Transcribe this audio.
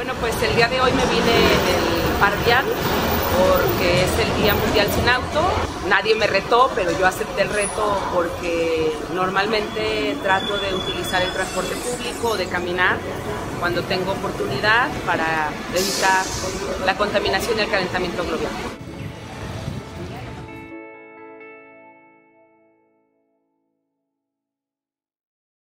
Bueno, pues el día de hoy me vine del Par Vial porque es el Día Mundial Sin Auto. Nadie me retó, pero yo acepté el reto porque normalmente trato de utilizar el transporte público o de caminar cuando tengo oportunidad para evitar la contaminación y el calentamiento global.